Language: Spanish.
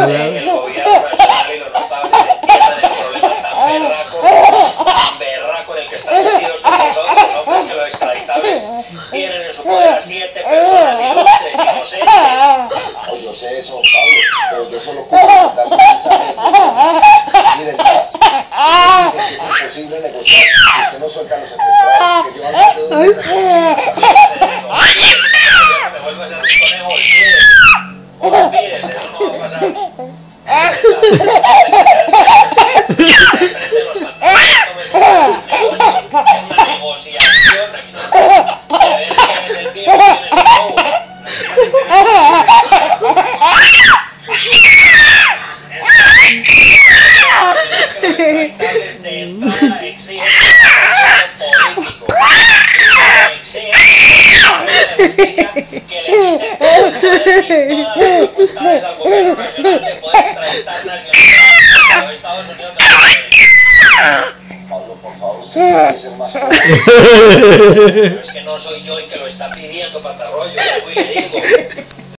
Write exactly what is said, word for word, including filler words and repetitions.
al lado. El gobierno nacional y los notables entiendan el problema tan berraco, tan berraco en el que están metidos con nosotros, hombres que los extraditables tienen en su poder a siete personas ilustres, inocentes. Oh, yo sé eso, Pablo, pero yo solo cumplo con dar un mensaje de miren más. Dicen que es imposible negociar, que usted no suelta a los secuestrados, que llevan más de dos meses aquí. Me vuelvo a ser un conejo, olvídese. Olvídese, eso no va a pasar. Una negociación aquí no de ver quién es el tío, quién es el bobo. De entrada exigen político, exigen justicia que le quiten todo el poder y todas las facultades al gobierno nacional de poder extraditar nacionalmente a los Estados Unidos de América. Pablo, por favor, usted tiene que ser más claro. Pero es que no soy yo el que lo está pidiendo, Patarroyo, yo voy y le digo.